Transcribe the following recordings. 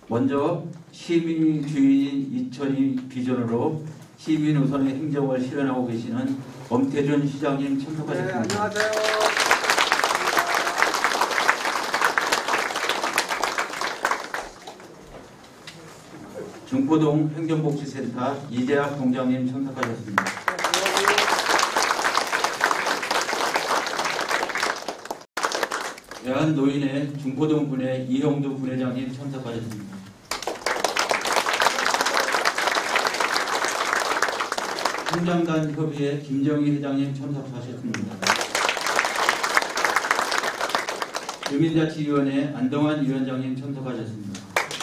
먼저 시민 주인인 이천이 비전으로 시민 우선의 행정을 실현하고 계시는 엄태준 시장님 참석하셨습니다. 네, 안녕하세요. 중포동 행정복지센터 이재학 동장님 참석하셨습니다. 대한노인회 중포동 분회 이형두 분회장님 참석하셨습니다. 행정단 협의회 김정희 회장님 참석하셨습니다. 주민자치위원회 안동환 위원장님 참석하셨습니다.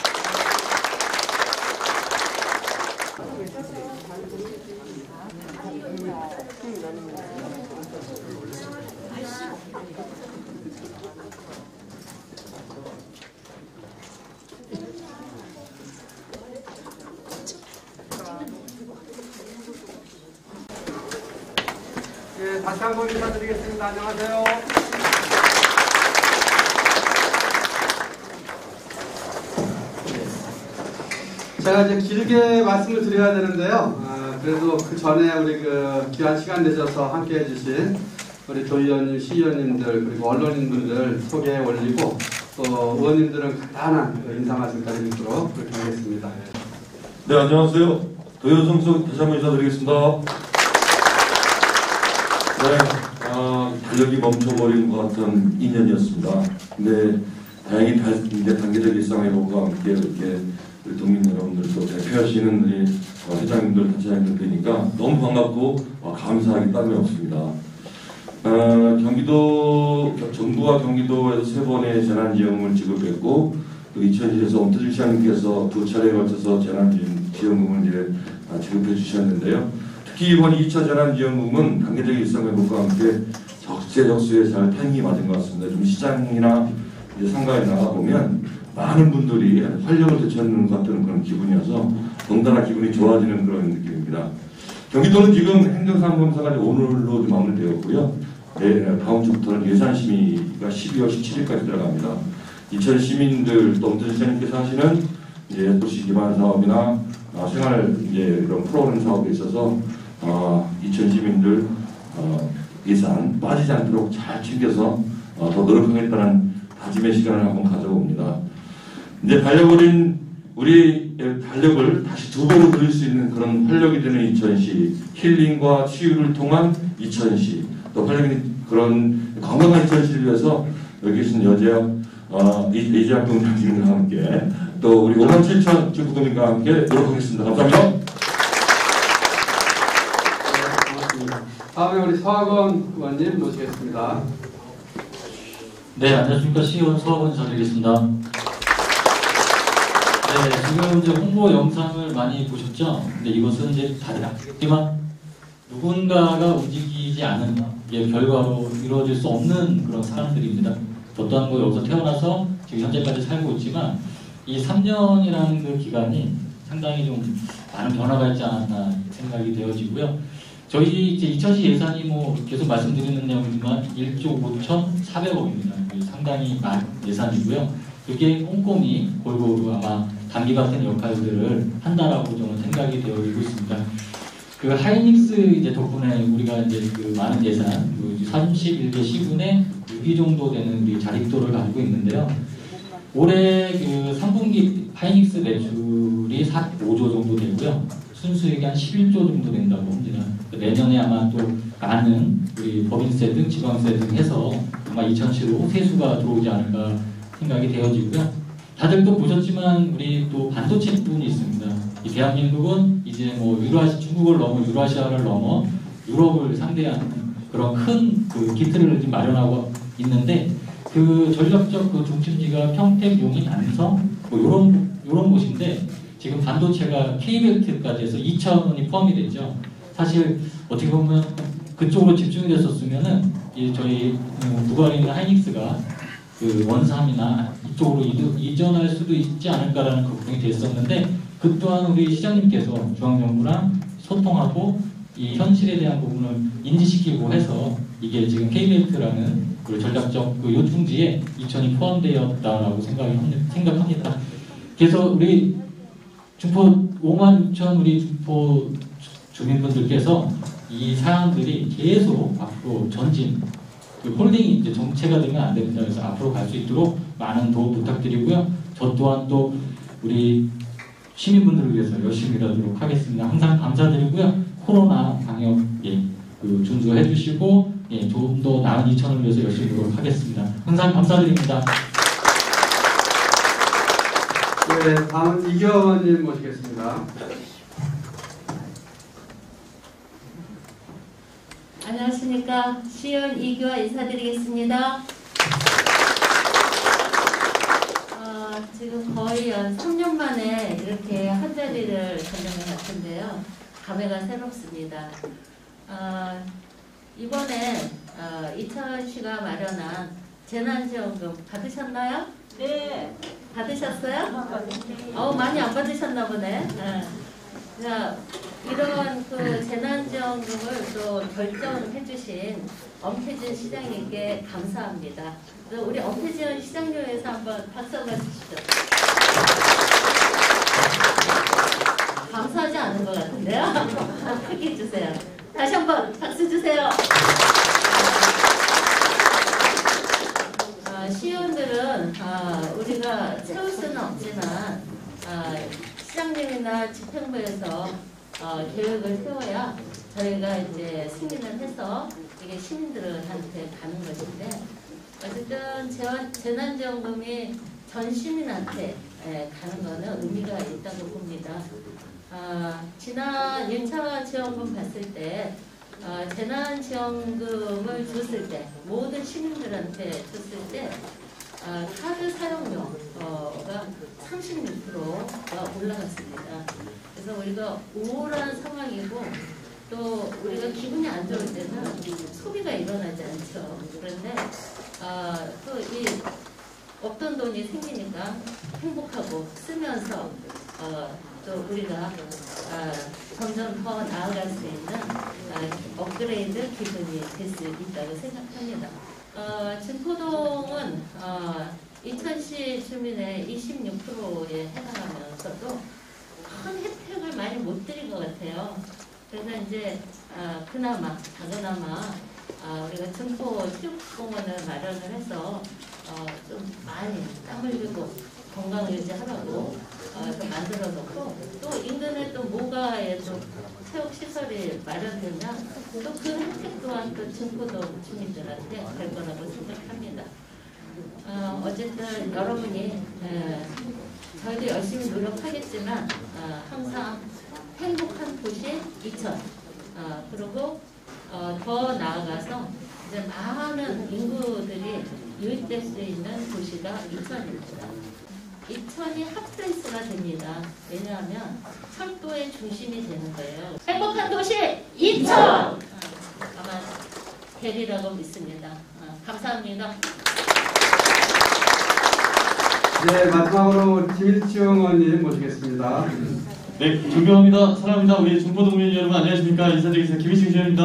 예, 다시 한번 인사드리겠습니다. 안녕하세요. 제가 이제 길게 말씀을 드려야 되는데요. 그래도 그 전에 우리 귀한 시간 내셔서 함께 해주신 우리 도의원님, 시의원님들, 그리고 언론인분들 소개해 올리고 또 의원님들은 간단한 인사 말씀까지 듣도록 그렇게 하겠습니다. 네, 안녕하세요. 도의원 성수 다시 한번 인사드리겠습니다. 네, 달력이 멈춰버린 것 같은 2년이었습니다. 근데 다행히 이제 단계적 일상회복과 함께 이렇게 우리 국민 여러분들도 대표하시는 우리 회장님들, 단체장님들 되니까 너무 반갑고 감사하기 땀이 없습니다. 경기도 정부와 경기도에서 3번의 재난지원금을 지급했고 또 이천시에서 엄태준 시장님께서 2차례에 걸쳐서 재난지원금을 이제 지급해 주셨는데요. 특히 이번 2차 재난지원금은 단계적 일상회복과 함께 적재적소에 잘 타이밍이 맞은 것 같습니다. 좀 시장이나 이제 상가에 나가보면 많은 분들이 활력을 되찾는 것 같은 그런 기분이어서 더군다나 기분이 좋아지는 그런 느낌입니다. 경기도는 지금 행정사무검사가 오늘로 마무리되었고요. 네, 다음 주부터는 예산심의가 12월 17일까지 들어갑니다. 이천 시민들 또 엄태준 시장님께서 하시는 이제 도시 기반 사업이나 생활 이제 그런 프로그램 사업에 있어서 이천 시민들 예산 빠지지 않도록 잘 챙겨서 더 노력하겠다는 다짐의 시간을 한번 가져봅니다. 이제 달려버린 우리 달력을 다시 두 배로 돌릴 수 있는 그런 활력이 되는 이천시, 힐링과 치유를 통한 이천시, 또 활력이 그런 건강한 이천시를 위해서 여기 계신 이재학 동장님과 함께 또 우리 5만 7천 주부님과 함께 노력하겠습니다. 감사합니다. 네, 고맙습니다. 다음에 우리 서학원 의원님 모시겠습니다. 네, 안녕하십니까. 시의원 서학원 인사드리겠습니다. 네, 지금 이제 홍보 영상을 많이 보셨죠? 근데 이것은 이제 다들 아시겠지만 누군가가 움직이지 않은 결과로 이루어질 수 없는 그런 사람들입니다. 어떠한 거 여기서 태어나서 지금 현재까지 살고 있지만 이 3년이라는 그 기간이 상당히 좀 많은 변화가 있지 않았나 생각이 되어지고요. 저희 이제 이천시 예산이 뭐 계속 말씀드리는 내용이지만 1조 5,400억입니다. 상당히 많은 예산이고요. 그게 꼼꼼히 골고루 아마 단기 같은 역할들을 한다라고 저는 생각이 되어지고 있습니다. 그 하이닉스 이제 덕분에 우리가 이제 그 많은 예산, 31개 시군에 6위 정도 되는 우리 자립도를 가지고 있는데요. 올해 그 3분기 하이닉스 매출이 45조 정도 되고요. 순수익이 한 11조 정도 된다고 합니다. 내년에 아마 또 많은 우리 법인세 등 지방세 등 해서 아마 이천시로 세수가 들어오지 않을까 생각이 되어지고요. 다들 또 보셨지만 우리 또 반도체 부분이 있습니다. 이 대한민국은 이제 뭐 중국을 넘어 유라시아를 넘어 유럽을 상대하는 그런 큰 그 기틀을 지금 마련하고 있는데 그 전략적 그 중심지가 평택, 용인, 안성 뭐 요런 곳인데 지금 반도체가 K벨트까지 해서 2차원이 포함이 됐죠. 사실 어떻게 보면 그쪽으로 집중이 됐었으면은 저희 부관에 있는 하이닉스가 그 원삼이나 이쪽으로 이전할 수도 있지 않을까라는 걱정이 됐었는데 그 또한 우리 시장님께서 중앙정부랑 소통하고 이 현실에 대한 부분을 인지시키고 해서 이게 지금 K벨트라는 그 전략적 그 요충지에 이천이 포함되었다라고 생각합니다. 그래서 우리 중포 5만 6천 우리 중포 주민분들께서 이 사람들이 계속 앞으로 전진, 그 홀딩이 이제 정체가 되면 안 됩니다. 그래서 앞으로 갈 수 있도록 많은 도움 부탁드리고요. 저 또한 또 우리 시민분들을 위해서 열심히 일하도록 하겠습니다. 항상 감사드리고요. 코로나 방역 그 준수해 주시고 좀 더 나은 이천을 위해서 열심히 노력하겠습니다. 항상 감사드립니다. 네, 다음은 이경원님 모시겠습니다. 안녕하십니까. 시의원 이규화 인사드리겠습니다. 지금 거의 한 3년 만에 이렇게 한 자리를 전념해 같은데요. 감회가 새롭습니다. 이번에 이천시가 마련한 재난지원금 받으셨나요? 네. 받으셨어요? 많이 안 받으셨나 보네. 자, 이런 그 재난지원금을 또 결정해 주신 엄태준 시장님께 감사합니다. 우리 엄태준 시장님 위해서 한번 박수 한번 주시죠. 감사하지 않은 것 같은데요? 크게 주세요. 다시 한번 박수 주세요. 시의원들은 우리가 채울 수는 없지만 시장님이나 집행부에서 계획을 세워야 저희가 이제 승인을 해서 이게 시민들한테 가는 것인데 어쨌든 재난지원금이 전 시민한테 가는 거는 의미가 있다고 봅니다. 지난 1차 지원금 봤을 때 재난지원금을 줬을 때 모든 시민들한테 줬을 때 카드 사용료가 36%가 올라갔습니다. 그래서 우리가 우울한 상황이고 또 우리가 기분이 안 좋을 때는 소비가 일어나지 않죠. 그런데 또 이 없던 돈이 생기니까 행복하고 쓰면서 또 우리가 점점 더 나아갈 수 있는 업그레이드 기분이 될 수 있다고 생각합니다. 진포동은 이천시 주민의 26%에 해당하면서도 큰 혜택을 많이 못 드린 것 같아요. 그래서 이제 그나마 우리가 증포 체육공원을 마련을 해서 좀 많이 땀 흘리고 건강 유지하라고 만들어 놓고 또 인근에 또 모가에 또 체육시설이 마련되면 또 그 혜택 또한 또 증포동 주민들한테 될 거라고 생각합니다. 어쨌든 여러분이 저희도 열심히 노력하겠지만 항상 행복한 도시 이천 그리고 더 나아가서 이제 많은 인구들이 유입될 수 있는 도시가 이천입니다. 이천이 핫플레이스가 됩니다. 왜냐하면 철도의 중심이 되는 거예요. 행복한 도시 이천! 아마 되리라고 믿습니다. 감사합니다. 네, 마지막으로 김일중 의원님 모시겠습니다. 네, 존경합니다. 사랑합니다. 우리 중포동민 여러분 안녕하십니까? 인사드리겠습니다. 김일중 시장입니다.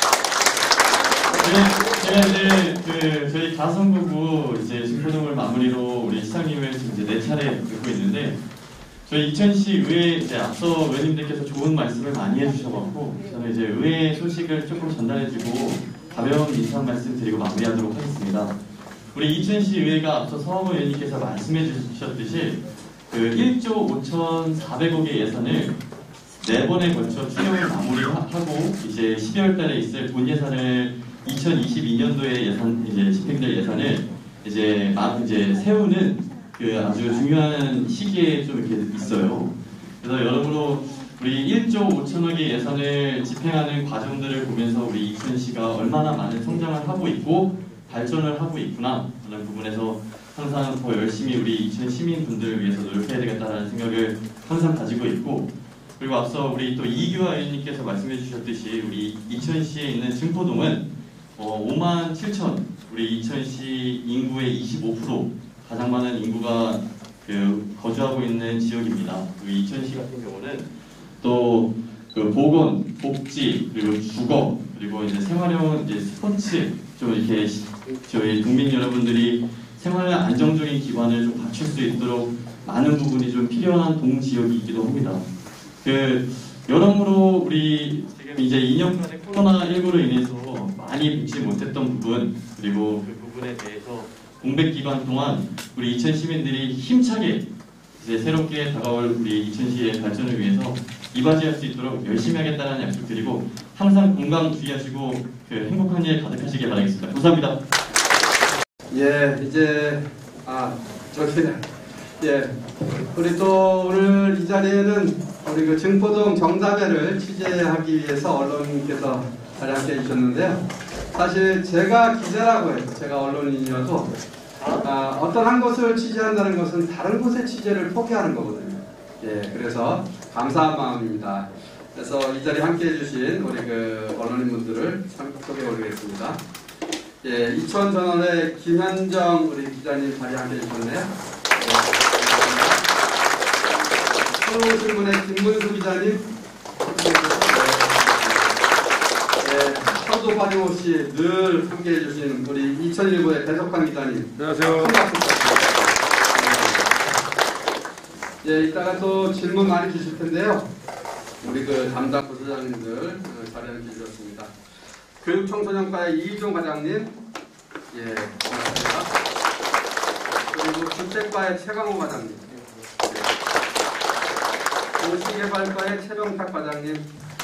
제가 이제 저희 가성구구 이제 중포동을 마무리로 우리 시장님을 지금 이제 4차례 듣고 있는데 저희 이천시 의회 이제 앞서 의원님들께서 좋은 말씀을 많이 해주셔갖고 저는 이제 의회 소식을 조금 전달해주고 가벼운 인사 말씀 드리고 마무리하도록 하겠습니다. 우리 이천시 의회가 앞서 서하모 의원님께서 말씀해 주셨듯이 그 1조 5,400억의 예산을 4번에 걸쳐 추경을 마무리하고 이제 12월 달에 있을 본 예산을 2022년도에 예산 이제 집행될 예산을 이제 세우는 그 아주 중요한 시기에 좀 이렇게 있어요. 그래서 여러모로 우리 1조 5천억의 예산을 집행하는 과정들을 보면서 우리 이천시가 얼마나 많은 성장을 하고 있고 발전을 하고 있구나 라는 부분에서 항상 더 열심히 우리 이천 시민분들을 위해서 노력해야 되겠다는 생각을 항상 가지고 있고 그리고 앞서 우리 또 이규화 의원님께서 말씀해 주셨듯이 우리 이천시에 있는 증포동은 5만 7천 우리 이천시 인구의 25% 가장 많은 인구가 거주하고 있는 지역입니다. 우리 이천시 같은 경우는 또 그 보건, 복지 그리고 주거 그리고 이제 생활형 이제 스포츠 좀 이렇게 저희 국민 여러분들이 생활 안정적인 기반을 좀 갖출 수 있도록 많은 부분이 좀 필요한 동지역이기도 합니다. 여러모로 우리 지금 이제 2년간의 코로나19로 인해서 많이 보지 못했던 부분, 그리고 그 부분에 대해서 공백 기간 동안 우리 이천 시민들이 힘차게 이제 새롭게 다가올 우리 이천시의 발전을 위해서 이바지할 수 있도록 열심히 하겠다는 약속드리고 항상 건강 주의하시고 행복한 일 가득하시길 바라겠습니다. 감사합니다. 예, 이제 우리 또 오늘 이 자리에는 우리 그 증포동 정담회를 취재하기 위해서 언론인께서 자리에 함께 해주셨는데요. 사실 제가 기자라고 해서 제가 언론인이어도 어떤 한 곳을 취재한다는 것은 다른 곳의 취재를 포기하는 거거든요. 예, 그래서 감사한 마음입니다. 그래서 이 자리에 함께 해주신 우리 그 언론인분들을 소개해 올리겠습니다. 예, 이천 전원의 김현정 우리 기자님 자리에 함께 해주셨네요. 서울신문의 김문수 기자님, 서도 빠짐없이 늘 함께 해주신 우리 2019의 배석환 기자님. 안녕하세요. 예, 이따가 또 질문 많이 주실 텐데요. 우리 그 담당 부서장님들 자리에 함께 해주셨습니다. 교육청소년과의 이희종 과장님, 예, 고맙습니다. 그리고 주택과의 최강호 과장님, 도시개발과의 최병탁 과장님,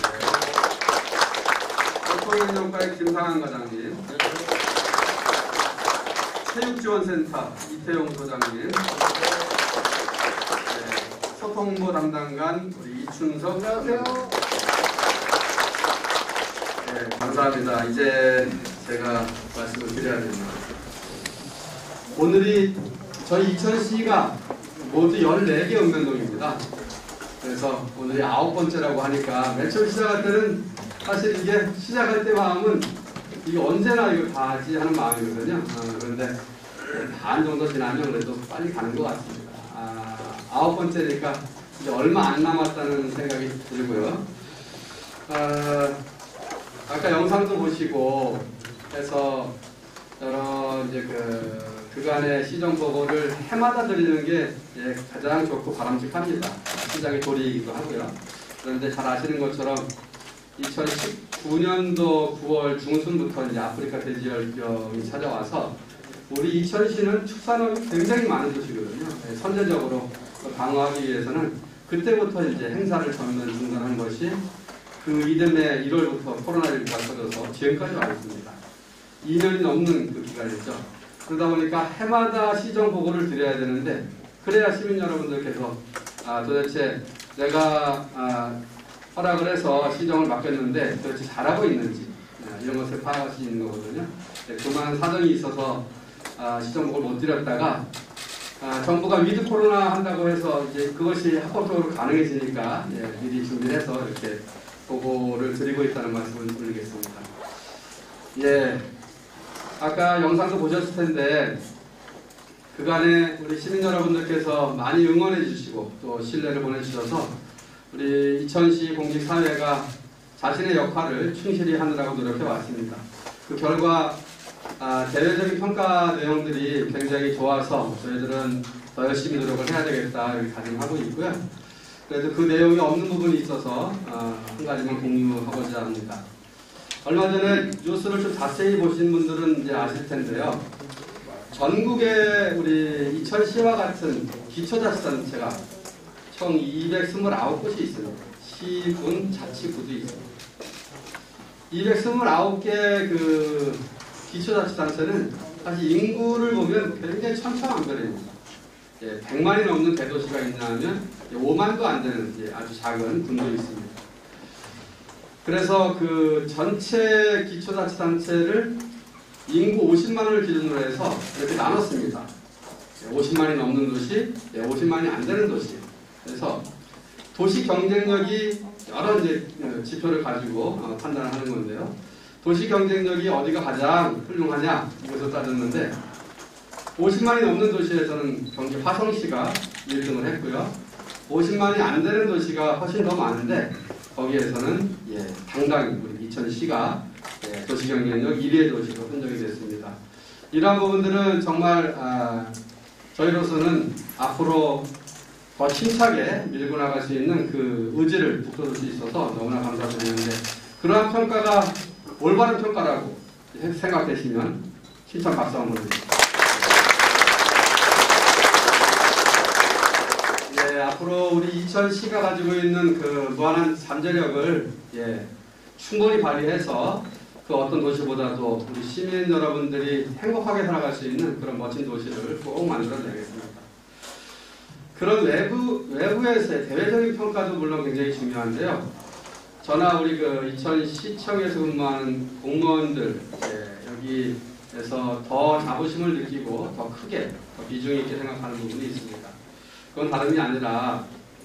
교통행정과의 김상한 과장님, 체육지원센터 이태용 소장님, 소통부 담당관 우리 이춘석. 안녕하세요. 네, 감사합니다. 이제 제가 말씀을 드려야 됩니다. 오늘이 저희 이천시가 모두 14개 읍면동입니다. 그래서 오늘이 9번째라고 하니까 맨 처음 시작할 때는 사실 이게 시작할 때 마음은 이게 언제나 이거 다 하지 하는 마음이거든요. 그런데 반 정도 지나면 그래도 빨리 가는 것 같습니다. 9번째니까 이제 얼마 안 남았다는 생각이 들고요. 아까 영상도 보시고 해서 여러 이제 그간의 시정 보고를 해마다 드리는 게 가장 좋고 바람직합니다. 시장의 도리이기도 하고요. 그런데 잘 아시는 것처럼 2019년도 9월 중순부터 이제 아프리카 돼지열병이 찾아와서 우리 이천시는 축산업이 굉장히 많은 도시거든요. 선제적으로 방어하기 위해서는 그때부터 이제 행사를 전면 중단한 것이 그 이듬해 1월부터 코로나19가 터져서 지금까지 와 있습니다. 2년이 넘는 그 기간이죠. 그러다 보니까 해마다 시정 보고를 드려야 되는데 그래야 시민 여러분들께서 도대체 내가 허락을 해서 시정을 맡겼는데 도대체 잘하고 있는지 이런 것을 파악할 수 있는 거거든요. 그만 사정이 있어서 시정 보고를 못 드렸다가 정부가 위드 코로나 한다고 해서 이제 그것이 합법적으로 가능해지니까 미리 준비해서 이렇게 보고를 드리고 있다는 말씀을 드리겠습니다. 예, 아까 영상도 보셨을 텐데 그간에 우리 시민 여러분들께서 많이 응원해 주시고 또 신뢰를 보내주셔서 우리 이천시 공직사회가 자신의 역할을 충실히 하느라고 노력해 왔습니다. 그 결과 대외적인 평가 내용들이 굉장히 좋아서 저희들은 더 열심히 노력을 해야 되겠다 이렇게 다짐하고 있고요. 그래서 그 내용이 없는 부분이 있어서 한 가지만 공유하고자 합니다. 얼마 전에 뉴스를 좀 자세히 보신 분들은 이제 아실 텐데요. 전국에 우리 이천시와 같은 기초자치단체가 총 229곳이 있습니다. 시군, 자치구도 있습니다. 229개 그 기초자치단체는 사실 인구를 보면 굉장히 천차만별입니다. 100만이 넘는 대도시가 있냐 하면 5만도 안 되는 아주 작은 군도 있습니다. 그래서 그 전체 기초자치단체를 인구 50만을 기준으로 해서 이렇게 나눴습니다. 50만이 넘는 도시, 50만이 안 되는 도시. 그래서 도시 경쟁력이 여러 이제 지표를 가지고 판단을 하는 건데요. 도시 경쟁력이 어디가 가장 훌륭하냐 이것을 따졌는데 50만이 넘는 도시에서는 경기 화성시가 1등을 했고요. 50만이 안 되는 도시가 훨씬 더 많은데 거기에서는 당당히 우리 이천시가 도시 경쟁력 1위의 도시로 선정이 됐습니다. 이러한 부분들은 정말 저희로서는 앞으로 더 힘차게 밀고 나갈 수 있는 그 의지를 북돋을 수 있어서 너무나 감사드리는데, 그러한 평가가 올바른 평가라고 생각되시면 신청 박수 한번 드립니다. 예, 앞으로 우리 이천시가 가지고 있는 그 무한한 잠재력을 충분히 발휘해서 그 어떤 도시보다도 우리 시민 여러분들이 행복하게 살아갈 수 있는 그런 멋진 도시를 꼭 만들어내겠습니다. 그런 외부에서의 대외적인 평가도 물론 굉장히 중요한데요. 저나 우리 그 이천시청에서 근무하는 공무원들, 여기에서 더 자부심을 느끼고 더 크게, 더 비중 있게 생각하는 부분이 있습니다. 그건 다름이 아니라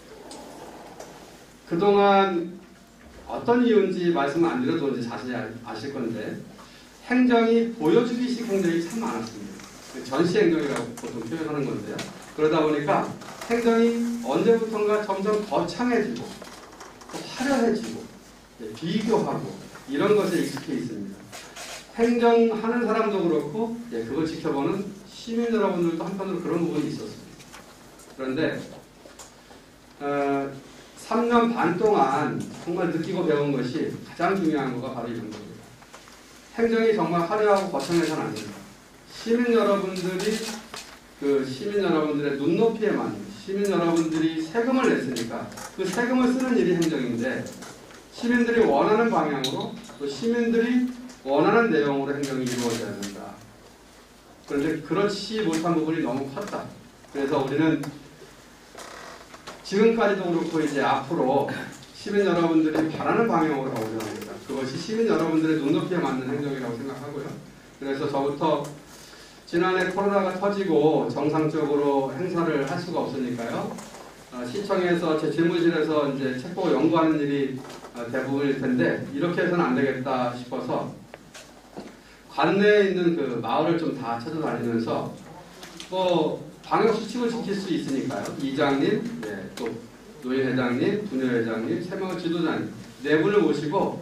그동안 어떤 이유인지 말씀 안 드려도 이제 자세히 아실 건데, 행정이 보여주기식 행정이 참 많았습니다. 전시 행정이라고 보통 표현하는 건데요. 그러다 보니까 행정이 언제부턴가 점점 거창해지고 또 화려해지고 비교하고 이런 것에 익숙해 있습니다. 행정하는 사람도 그렇고 그걸 지켜보는 시민 여러분들도 한편으로 그런 부분이 있었습니다. 그런데 3년 반 동안 정말 느끼고 배운 것이 가장 중요한 거가 바로 이런 겁니다. 행정이 정말 화려하고 거창해서는 안 됩니다. 시민 여러분들의 눈높이에 맞는, 시민 여러분들이 세금을 냈으니까 그 세금을 쓰는 일이 행정인데, 시민들이 원하는 방향으로 또 시민들이 원하는 내용으로 행정이 이루어져야 된다. 그런데 그렇지 못한 부분이 너무 컸다. 그래서 우리는 지금까지도 그렇고 이제 앞으로 시민 여러분들이 바라는 방향으로 가보려고 합니다. 그것이 시민 여러분들의 눈높이에 맞는 행정이라고 생각하고요. 그래서 저부터 지난해 코로나가 터지고 정상적으로 행사를 할 수가 없으니까요. 시청에서 제 집무실에서 이제 책 보고 연구하는 일이 대부분일 텐데, 이렇게 해서는 안 되겠다 싶어서 관내에 있는 그 마을을 좀 다 찾아다니면서 방역 수칙을 지킬 수 있으니까요. 이장님, 또 노인회장님, 부녀회장님, 세명의 지도자님 네 분을 모시고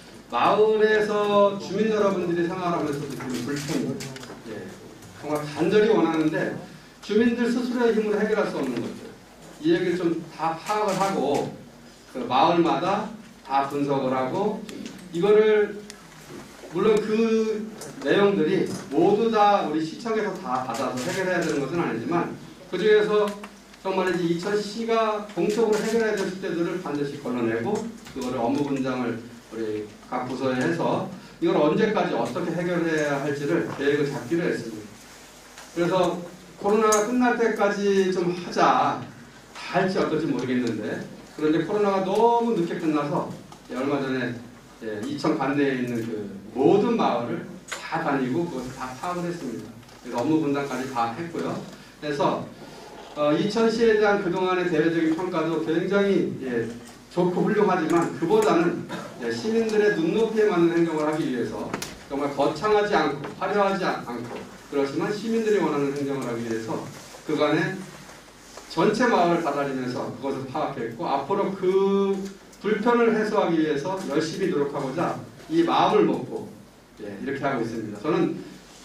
마을에서 주민 여러분들이 생활하면서 느끼는 불편, 정말 간절히 원하는데 주민들 스스로의 힘으로 해결할 수 없는 것들, 이 얘기를 좀 다 파악을 하고 그 마을마다 다 분석을 하고, 이거를 물론 그 내용들이 모두 다 우리 시청에서 다 받아서 해결해야 되는 것은 아니지만, 그 중에서 정말 이제 이천시가 공적으로 해결해야 될 숙제들을 반드시 걸러내고 그거를 업무 분장을 우리 각 부서에 해서 이걸 언제까지 어떻게 해결해야 할지를 계획을 잡기로 했습니다. 그래서 코로나가 끝날 때까지 좀 하자, 다 할지 어떨지 모르겠는데, 그런데 코로나가 너무 늦게 끝나서 얼마 전에 이천 관내에 있는 그 모든 마을을 다 다니고 그것을 다 파악을 했습니다. 그래서 업무 분담까지 다 했고요. 그래서 이천시에 대한 그동안의 대외적인 평가도 굉장히 좋고 훌륭하지만, 그보다는 시민들의 눈높이에 맞는 행동을 하기 위해서 정말 거창하지 않고 화려하지 않고, 그렇지만 시민들이 원하는 행정을 하기 위해서 그간에 전체 마을을 다다니면서 그것을 파악했고, 앞으로 그 불편을 해소하기 위해서 열심히 노력하고자 이 마음을 먹고 이렇게 하고 있습니다. 저는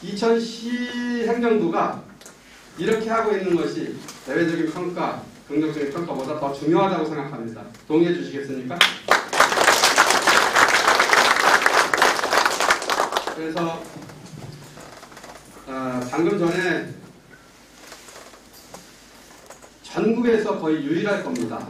이천시 행정부가 이렇게 하고 있는 것이 대외적인 평가, 긍정적인 평가보다 더 중요하다고 생각합니다. 동의해 주시겠습니까? 그래서 방금 전에 전국에서 거의 유일할 겁니다.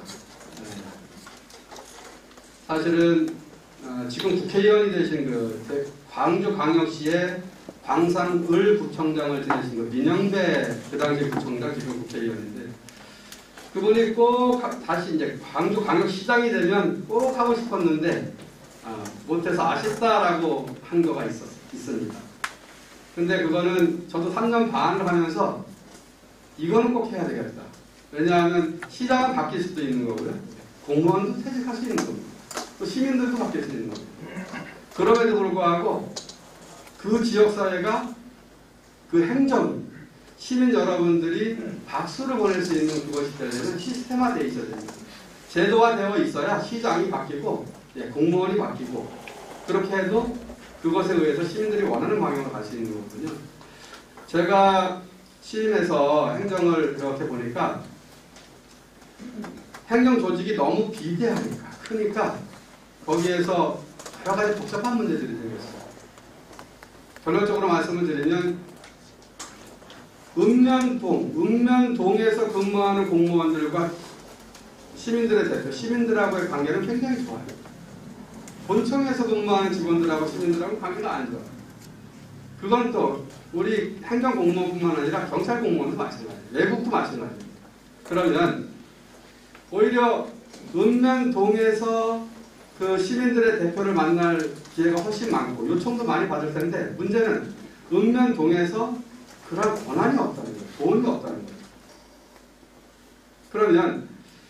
사실은 지금 국회의원이 되신 그 광주광역시의 광산을 구청장을 지내신 그 민영배 그 당시 구청장, 지금 국회의원인데, 그분이 꼭 다시 이제 광주광역시장이 되면 꼭 하고 싶었는데 못해서 아쉽다라고 한 거가 있습니다. 근데 그거는 저도 3년 반을 하면서 이거는 꼭 해야 되겠다. 왜냐하면 시장은 바뀔 수도 있는 거고요. 공무원도 퇴직할 수 있는 겁니다. 또 시민들도 바뀔 수 있는 겁니다. 그럼에도 불구하고 그 지역사회가, 그 행정, 시민 여러분들이 박수를 보낼 수 있는 그것이 되려면 시스템화되어 있어야 됩니다. 제도화되어 있어야 시장이 바뀌고 공무원이 바뀌고, 그렇게 해도 그것에 의해서 시민들이 원하는 방향으로 갈 수 있는 거거든요. 제가 취임해서 행정을 이렇게 보니까 행정 조직이 너무 비대하니까 크니까 거기에서 여러 가지 복잡한 문제들이 생겼어요. 결론적으로 말씀을 드리면 읍면동에서 근무하는 공무원들과 시민들의 대표, 시민들하고의 관계는 굉장히 좋아요. 본청에서 근무하는 직원들하고 시민들하고 관계가 안 좋아요. 그건 또 우리 행정 공무원뿐만 아니라 경찰 공무원도 마찬가지예요. 외국도 마찬가지예요. 그러면 오히려 읍면동에서 그 시민들의 대표를 만날 기회가 훨씬 많고 요청도 많이 받을 텐데 문제는 읍면동에서 그런 권한이 없다는 거예요. 돈이 없다는 거예요. 그러면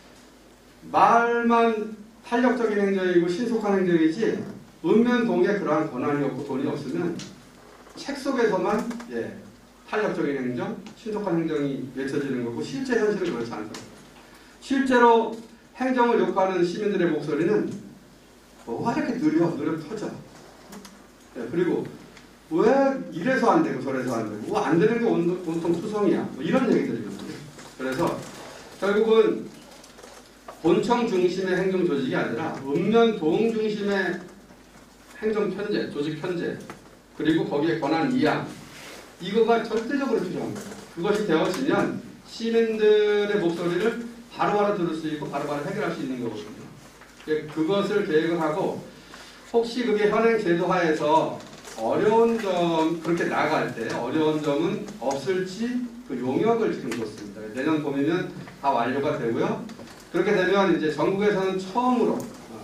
말만 탄력적인 행정이고 신속한 행정이지 읍면동에 그러한 권한이 없고 돈이 없으면 책 속에서만 탄력적인 행정, 신속한 행정이 외쳐지는 거고 실제 현실은 그렇지 않다. 실제로 행정을 요구하는 시민들의 목소리는 뭐가 이렇게 느려 터져. 그리고 왜 이래서 안 되고 저래서 안 되고 안 되는 게 온통 투성이야. 뭐 이런 얘기들이거든요. 그래서 결국은 본청 중심의 행정 조직이 아니라 읍면동 중심의 행정 편제, 조직 편제, 그리고 거기에 권한 이양, 이거가 절대적으로 필요한 거예요. 그것이 되어지면 시민들의 목소리를 바로바로 들을 수 있고 바로바로 해결할 수 있는 거거든요. 그것을 계획을 하고 혹시 그게 현행 제도 하에서 어려운 점, 그렇게 나아갈 때 어려운 점은 없을지 그 용역을 지금 줬습니다. 내년 봄이면 다 완료가 되고요. 그렇게 되면 이제 전국에서는 처음으로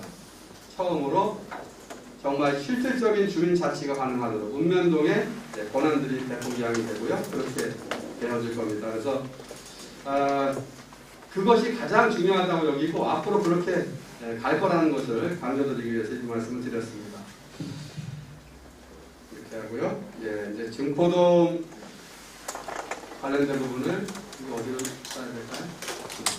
정말 실질적인 주민 자치가 가능하도록 읍면동의 권한들이 대폭 이양이 되고요. 그렇게 되어질 겁니다. 그래서 그것이 가장 중요하다고 여기고 앞으로 그렇게 갈 거라는 것을 강조드리기 위해서 이 말씀을 드렸습니다. 이렇게 하고요. 이제 증포동 관련된 부분을 이거 어디로 써야 될까요?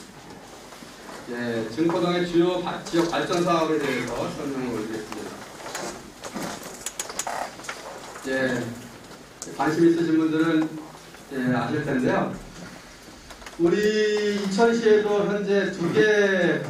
증포동의 주요 지역 발전 사업에 대해서 설명을 올리겠습니다. 관심 있으신 분들은 아실 텐데요. 우리 이천시에도 현재 2개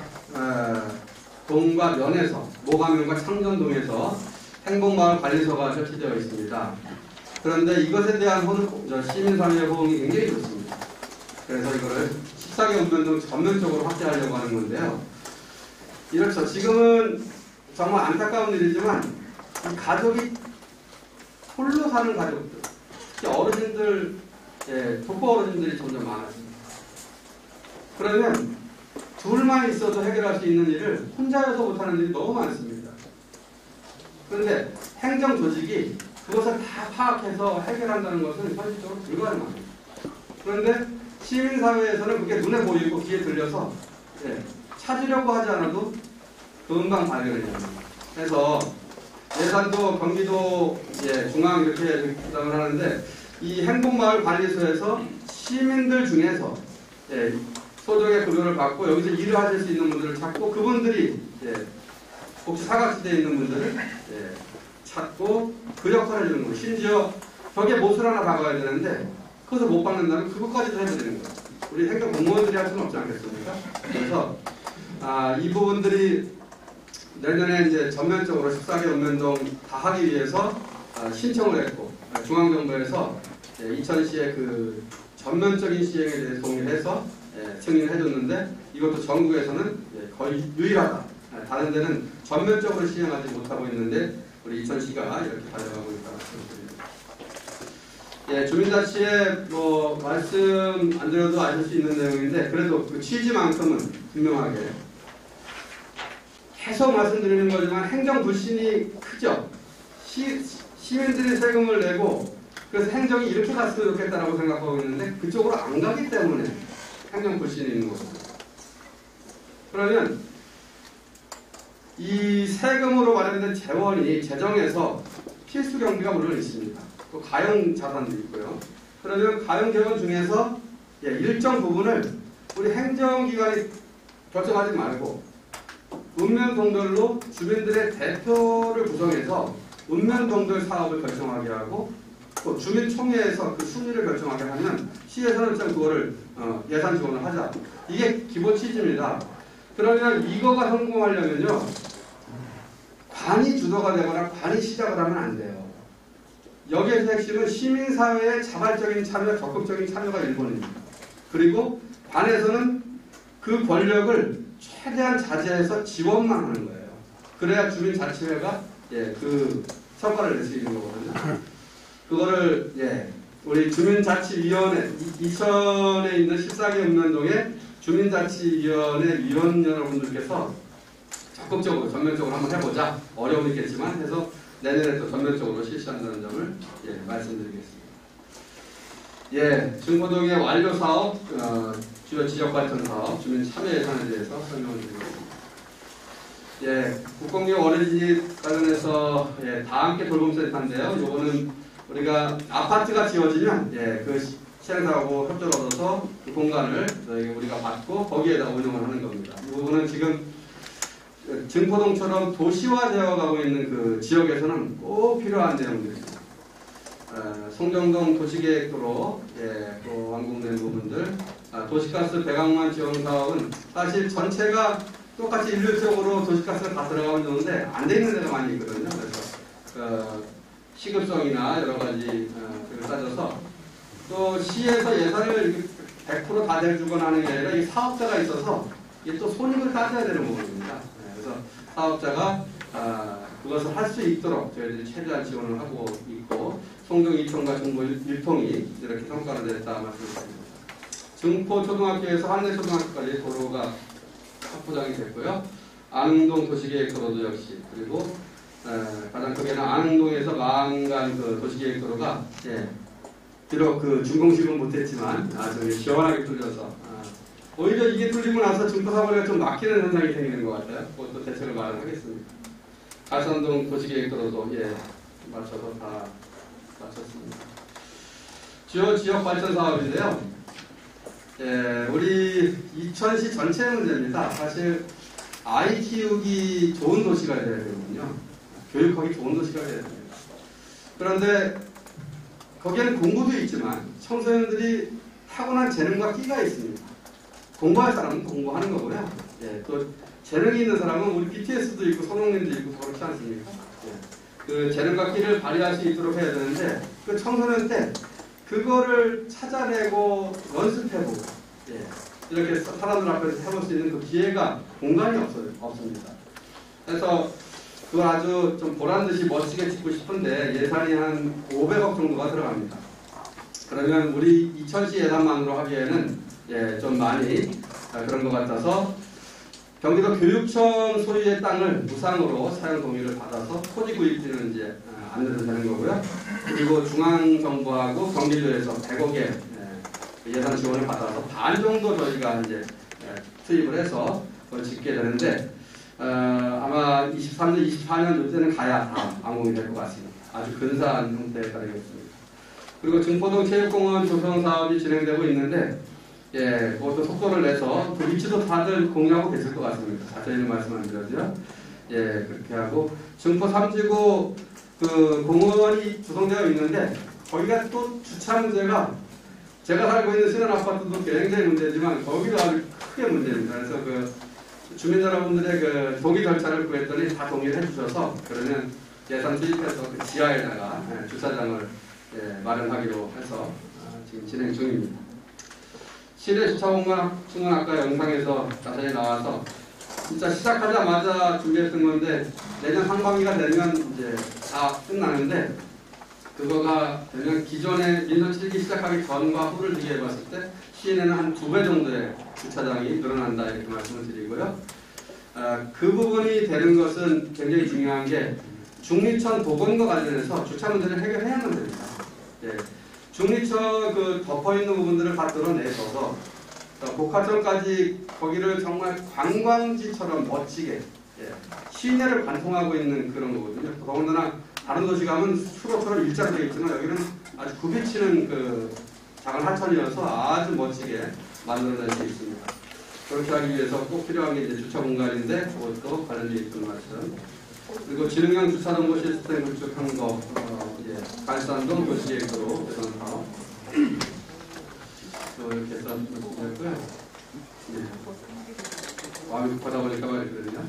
동과 면에서 모가면과 창전동에서 행복마을관리소가 설치되어 있습니다. 그런데 이것에 대한 시민사회의 호응이 굉장히 좋습니다. 그래서 이거를 14개 읍면동 전면적으로 확대하려고 하는 건데요. 이렇죠. 지금은 정말 안타까운 일이지만 이 가족이 홀로 사는 가족들, 특히 어르신들, 독거 어르신들이 점점 많아집니다. 그러면 둘만 있어도 해결할 수 있는 일을 혼자여서 못하는 일이 너무 많습니다. 그런데 행정 조직이 그것을 다 파악해서 해결한다는 것은 현실적으로 불가능합니다. 그런데 시민사회에서는 그게 눈에 보이고 귀에 들려서 찾으려고 하지 않아도 금방 발견이 됩니다. 그래서 예산도 경기도 중앙 이렇게 부담을 하는데 이 행복마을관리소에서 시민들 중에서 소득의 급여를 받고 여기서 일을 하실 수 있는 분들을 찾고 그분들이 혹시 사각지대에 있는 분들을 찾고 그 역할을 해주는 거예요. 심지어 벽에 못을 하나 박아야 되는데 그것을 못 박는다면 그것까지도 해드리는 거예요. 우리 행정 공무원들이 할 수는 없지 않겠습니까? 그래서 이 부분들이 내년에 이제 전면적으로 14개 읍면동 다 하기 위해서 신청을 했고 중앙정부에서 이천시의 그 전면적인 시행에 대해서 동의를 해서 승인을 해줬는데 이것도 전국에서는 거의 유일하다. 다른 데는 전면적으로 시행하지 못하고 있는데 우리 이천시가 이렇게 가져가고 있다고 말씀드립니다. 주민자치에 말씀 안 드려도 아실 수 있는 내용인데 그래도 그 취지만큼은 분명하게 계속 말씀드리는 거지만 행정 불신이 크죠. 시민들이 세금을 내고 그래서 행정이 이렇게 갔으면 좋겠다라고 생각하고 있는데 그쪽으로 안 가기 때문에 행정 불신이 있는 거죠. 그러면 이 세금으로 마련된 재원이 재정에서 필수 경비가 물론 있습니다. 또 가용 자산도 있고요. 그러면 가용 재원 중에서 일정 부분을 우리 행정기관이 결정하지 말고 읍면동별로 주민들의 대표를 구성해서 읍면동별 사업을 결정하게 하고 또 주민총회에서 그 순위를 결정하게 하면 시에서는 좀 그거를 예산 지원을 하자. 이게 기본 취지입니다. 그러면 이거가 성공하려면요, 관이 주도가 되거나 관이 시작을 하면 안 돼요. 여기에서 핵심은 시민사회의 자발적인 참여, 적극적인 참여가 일본입니다. 그리고 관에서는 그 권력을 최대한 자제해서 지원만 하는 거예요. 그래야 주민자치회가 그 성과를 낼 수 있는 거거든요. 그거를 우리 주민자치위원회, 이천에 있는 14개 읍면동의 주민자치위원회 위원 여러분들께서 적극적으로 전면적으로 한번 해보자. 어려움이 있겠지만 해서 내년에 또 전면적으로 실시한다는 점을 말씀드리겠습니다. 중포동의 완료 사업, 주요 지역 발전 사업, 주민 참여 예산에 대해서 설명을 드리겠습니다. 국공립 어린이집 관련해서 다 함께 돌봄센터인데요. 요거는 우리가 아파트가 지어지면 그 시행사하고 협조를 얻어서 그 공간을 우리가 받고 거기에다 운영을 하는 겁니다. 이 부분은 지금 증포동처럼 도시화되어 가고 있는 그 지역에서는 꼭 필요한 내용들입니다. 송정동 도시계획도로 또 완공된 부분들, 도시가스 배관만 지원 사업은 사실 전체가 똑같이 일률적으로 도시가스가 다 들어가면 좋은데 안 돼 있는 데가 많이 있거든요. 그래서 시급성이나 여러 가지 그걸 따져서 또 시에서 예산을 100% 다 대주거나 하는 게 아니라 이 사업자가 있어서 이게 또 손익을 따져야 되는 부분입니다. 그래서 사업자가 그것을 할 수 있도록 저희들이 최대한 지원을 하고 있고, 송정 2촌과 중부 1통이 이렇게 성과를 냈다 말씀드립니다. 증포 초등학교에서 한내 초등학교까지 도로가 확보장이 됐고요. 안흥동 도시계획도로도 역시, 그리고 가장 크게는 안흥동에서 마항간 그 도시계획도로가 비록 그 준공식은 못했지만 아주 시원하게 뚫려서 오히려 이게 뚫리고 나서 증포사거리가 좀 막히는 현상이 생기는 것 같아요. 그것도 대책을 마련하겠습니다. 가산동 도시계획도로도 맞춰서 다 마쳤습니다. 주요 지역 발전 사업인데요. 우리 이천시 전체 문제입니다. 사실 아이 키우기 좋은 도시가 돼야 되거든요. 교육하기 좋은 도시가 돼야 됩니다. 그런데 거기에는 공부도 있지만 청소년들이 타고난 재능과 끼가 있습니다. 공부할 사람은 공부하는 거고요. 또 재능이 있는 사람은 우리 BTS도 있고 손흥민도 있고 그렇지 않습니까? 그 재능과 끼를 발휘할 수 있도록 해야 되는데 그 청소년 때 그거를 찾아내고 연습해보고 이렇게 사람들 앞에서 해볼 수 있는 그 기회가 공간이 없습니다. 그래서 그걸 아주 좀 보란듯이 멋지게 짓고 싶은데 예산이 한 500억 정도가 들어갑니다. 그러면 우리 이천시 예산만으로 하기에는 좀 많이 그런 것 같아서 경기도 교육청 소유의 땅을 무상으로 사용 동의를 받아서 토지 구입지는 이제 안 내도 되는 거고요. 그리고 중앙정부하고 경기도에서 100억의 예산 지원을 받아서 반 정도 저희가 이제 투입을 해서 그걸 짓게 되는데 아마 23년, 24년 이때는 가야 다 완공이 될 것 같습니다. 아주 근사한 형태에 따르겠습니다. 그리고 증포동 체육공원 조성 사업이 진행되고 있는데 그것도 속도를 내서 그 위치도 다들 공유하고 계실 것 같습니다. 자세히는 말씀 안 드려도요. 그렇게 하고 증포 3지구 그 공원이 구성되어 있는데 거기가 또 주차 문제가 제가 살고 있는 신원 아파트도 굉장히 문제지만 거기도 아주 크게 문제입니다. 그래서 그 주민 여러분들의 그 동의 절차를 구했더니 다 동의를 해주셔서 그러면 예산 투입해서 그 지하에다가 주차장을 마련하기로 해서 지금 진행 중입니다. 시내 주차공간 충은 아까 영상에서 자세히 나와서 진짜 시작하자마자 준비했던 건데 내년 상반기가 되면 이제 다 끝나는데 그거가 되면 기존에 민선 7기 시작하기 전과 후를 비교해 봤을 때 시내는 한 2배 정도의 주차장이 늘어난다 이렇게 말씀을 드리고요. 그 부분이 되는 것은 굉장히 중요한 게 중리천 복원과 관련해서 주차 문제를 해결해야만 됩니다. 중리천 그 덮어있는 부분들을 다 뚫어내셔서 복화천까지 거기를 정말 관광지처럼 멋지게 시내를 관통하고 있는 그런 거거든요. 더군다나 다른 도시 가면 수로처럼 일자로 되어 있지만 여기는 아주 굽이치는 그 작은 하천이어서 아주 멋지게 만들어낼 수 있습니다. 그렇게 하기 위해서 꼭 필요한 게 이제 주차 공간인데 그것도 관련되어 있던 말씀 그리고 지능형 주차정보 시스템 구축한 거, 발산동 도시계획도로 개선 사업. 이렇게 해서 했고요. 마음이 급하다 보니까 말이거든요.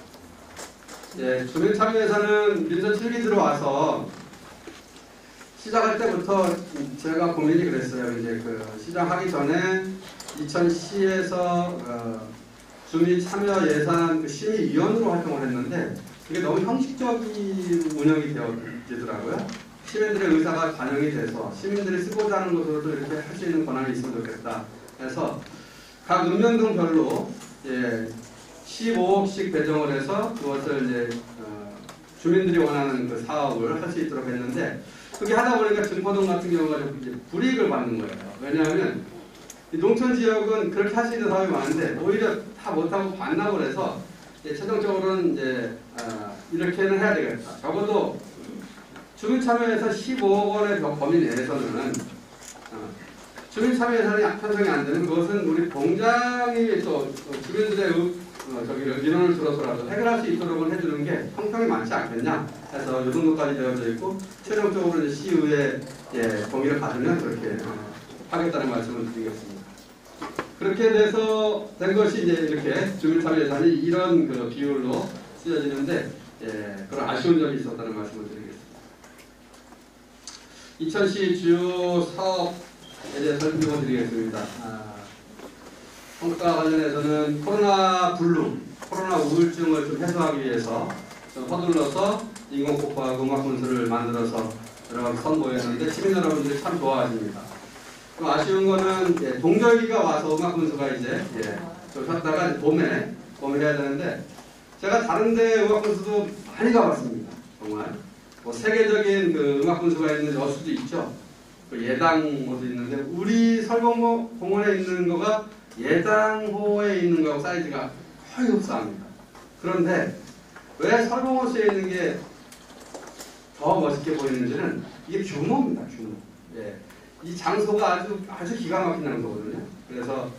주민참여예산은 민선 7기 들어와서 시작할 때부터 제가 고민이 그랬어요. 이제 시작하기 전에 2000시에서 주민참여 예산 심의위원으로 활동을 했는데 그게 너무 형식적인 운영이 되더라고요. 시민들의 의사가 반영이 돼서 시민들이 쓰고자 하는 것으로도 이렇게 할 수 있는 권한이 있으면 좋겠다. 그래서 각 읍면동별로 15억씩 배정을 해서 그것을 이제 주민들이 원하는 그 사업을 할 수 있도록 했는데 그게 하다 보니까 증포동 같은 경우가 좀 이제 불이익을 받는 거예요. 왜냐하면 이 농촌 지역은 그렇게 할 수 있는 사업이 많은데 오히려 다 못하고 반납을 해서 최종적으로는 이제 이렇게는 해야 되겠다. 적어도 주민참여에서 15억 원의 범위 내에서는 주민참여 예산이 편성이 안 되는 그것은 우리 공장이 또 주민들의 민원을 들어서라도 해결할 수 있도록 해주는 게 형평이 많지 않겠냐 해서 이 정도까지 되어져 있고 최종적으로 이제 시의회 동의를 받으면 그렇게 하겠다는 말씀을 드리겠습니다. 그렇게 돼서 된 것이 이제 이렇게 주민참여 예산이 이런 그 비율로 쓰여지는데 그런 아쉬운 점이 있었다는 말씀을 드리겠습니다. 2000시 주요 사업에 대해 설명을 드리겠습니다. 성과 관련해서는 코로나 블루, 코로나 우울증을 좀 해소하기 위해서 좀 서둘러서 인공코코하고 음악분수를 만들어서 여러 가지 선보였는데 시민 여러분들이 참 좋아하십니다. 좀 아쉬운 거는 동절기가 와서 음악분수가 이제 좀 쉬었다가 봄에 해야 되는데 제가 다른데 음악분수도 많이 가봤습니다. 정말 뭐 세계적인 그 음악분수가 있는 여수도 있죠. 예당호도 있는데 우리 설봉공원에 있는 거가 예당호에 있는 거하고 사이즈가 거의 흡사합니다. 그런데 왜 설봉호수에 있는 게 더 멋있게 보이는지는 이게 규모입니다. 규모. 이 장소가 아주 기가 막힌 장소거든요. 그래서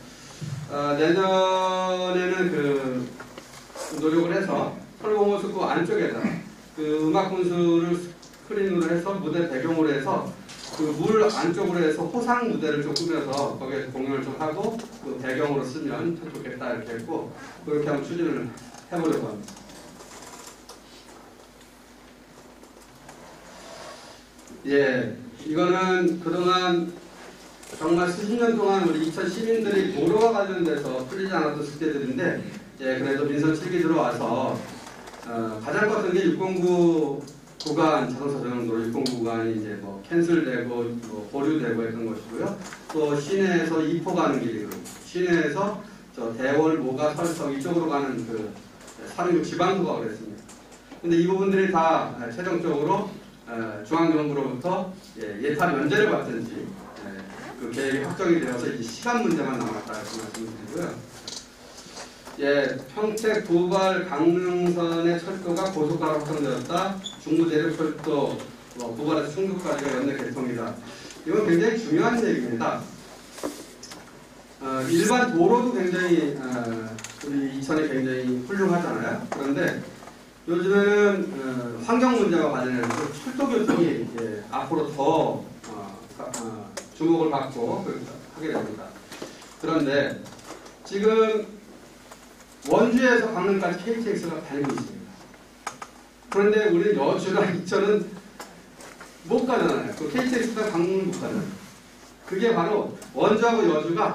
내년에는 그 노력을 해서 설봉호수 그 안쪽에다 그 음악분수를 스크린으로 해서 무대 배경으로 해서 그 물 안쪽으로 해서 호상 무대를 좀 꾸며서 거기에 공연을 좀 하고 그 배경으로 쓰면 참 좋겠다 이렇게 했고 그렇게 한번 추진을 해보려고 합니다. 이거는 그동안 정말 수십 년 동안 우리 이천 시민들이 도로와 관련돼서 풀리지 않았던 숙제들인데 그래도 민선 7기 들어와서 가장 컸던 게 609 구간 자동차 전용도로 609 구간이 이제 뭐 캔슬되고 뭐 보류되고 했던 것이고요. 또 시내에서 2포 가는 길이고 시내에서 저 대월, 모가, 설성 이쪽으로 가는 그 316 지방도가 그랬습니다. 근데 이 부분들이 다 최종적으로 중앙정부로부터 예타 면제를 받든지 그 계획이 확정이 되어서 이제 시간 문제만 남았다 이렇게 말씀드리고요. 평택, 부발, 강릉선의 철도가 고속가로 확정되었다. 중부 내륙철도 부발에서 충북까지가 연내 개통이다. 이건 굉장히 중요한 얘기입니다. 일반 도로도 굉장히 우리 이천이 굉장히 훌륭하잖아요. 그런데 요즘에는 환경 문제와 관련해서 철도 교통이 앞으로 더 주목을 받고 하게 됩니다. 그런데 지금 원주에서 강릉까지 KTX가 다니고 있습니다. 그런데 우리 여주나 이천은 못 가잖아요. 그 KTX가 강릉을 못 가잖아요. 그게 바로 원주하고 여주가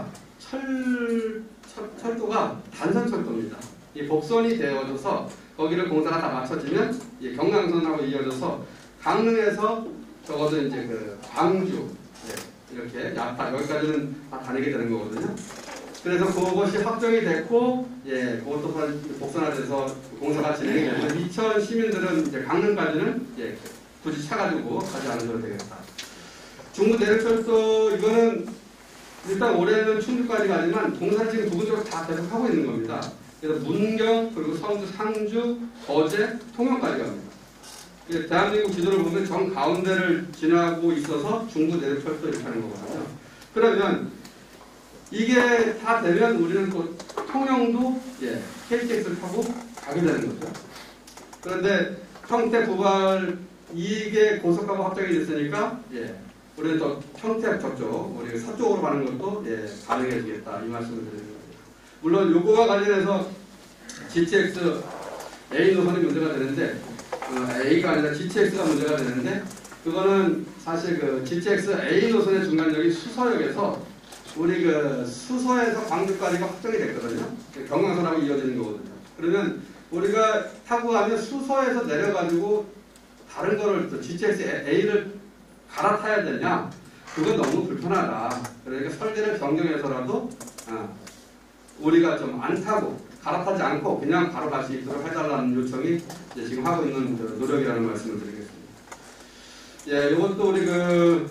철도가 단선철도입니다. 이 복선이 되어져서 거기를 공사가 다 맞춰지면 경강선하고 이어져서 강릉에서 적어도 이제 그 광주 이렇게 야타 여기까지는 다 다니게 되는 거거든요. 그래서 그것이 확정이 됐고, 그것도 복선화돼서 공사가 진행이 되면 이천 시민들은 이제 강릉까지는 굳이 차 가지고 가지 않으셔도 되겠다. 중부 내륙철도 이거는 일단 올해는 충주까지 가지만 공사를 지금 부분 쪽으로 다 계속 하고 있는 겁니다. 그래서 문경 그리고 서울도 상주, 거제, 통영까지 갑니다. 대한민국 지도를 보면 정 가운데를 지나고 있어서 중부 내륙철도 이렇게 하는 거거든요. 그러면 이게 다 되면 우리는 또 통영도 KTX를 타고 가게 되는 거죠. 그런데 평택 고발 이익의 고속화가 확정이 됐으니까 우리는 또 평택 저쪽, 우리 서쪽으로 가는 것도 가능해지겠다 이 말씀을 드리는 거예요. 물론 요거와 관련해서 GTX A 노선이 문제가 되는데 A가 아니라 GTX가 문제가 되는데 그거는 사실 그 GTX A 노선의 중간역이 수서역에서 우리 그 수서에서 광주까지가 확정이 됐거든요. 경강선하고 이어지는 거거든요. 그러면 우리가 타고 가면 수서에서 내려가지고 다른 거를 또 GTX A를 갈아타야 되냐? 그건 너무 불편하다. 그러니까 설계를 변경해서라도 우리가 좀 안 타고 갈아타지 않고 그냥 바로 갈 수 있도록 해달라는 요청이 이제 지금 하고 있는 노력이라는 말씀을 드리겠습니다. 이것도 우리 그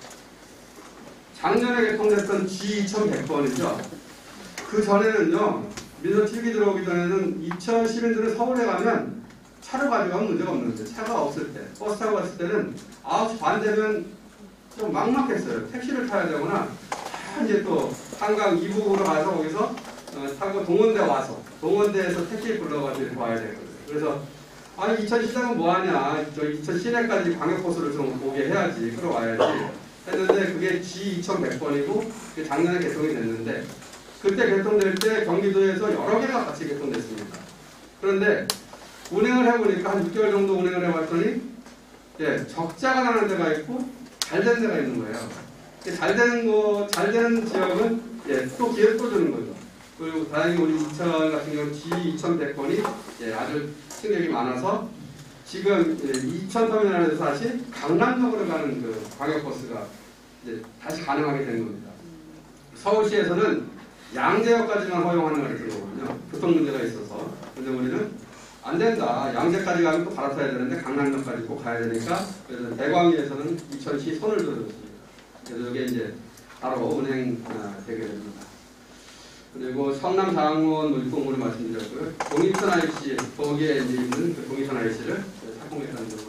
작년에 개통됐던 G2100번이죠. 그 전에는요, 민서 TV 들어오기 전에는 2000 시민들은 서울에 가면 차를 가져가면 문제가 없는데 차가 없을 때, 버스 타고 갔을 때는 9시 반 되면 좀 막막했어요. 택시를 타야 되거나 이제 또 한강 이북으로 가서 거기서 타고 동원대 와서 동원대에서 택시 불러가지고 이렇게 와야 되거든요. 그래서 아니 이천 시장은 뭐하냐, 저 이천 시내까지 광역버스를 좀 오게 해야지, 끌어와야지 했는데 그게 G2100번이고 작년에 개통이 됐는데 그때 개통될 때 경기도에서 여러 개가 같이 개통됐습니다. 그런데 운행을 해보니까 한 6개월 정도 운행을 해봤더니 적자가 나는 데가 있고 잘 되는 데가 있는 거예요. 잘 되는 지역은 또 기회를 또 주는 거죠. 그리고 다행히 우리 이천 같은 경우 G2100번이 아주 승객이 많아서 지금 이천터미널에서 다시 강남역으로 가는 그 광역버스가 이제 다시 가능하게 된 겁니다. 서울시에서는 양재역까지만 허용하는 걸 했던 거거든요. 교통 문제가 있어서. 근데 우리는 안 된다. 양재까지 가면 또 갈아타야 되는데 강남역까지 꼭 가야 되니까 그래서 대광위에서는 이천시 손을 들어줬습니다. 그래서 이게 이제 바로 운행되게 됩니다. 그리고 성남 장원 물동으로 말씀드렸고요. 동이천 IC, 거기에 이제 있는 그 동이천 IC를 착공했다는 점을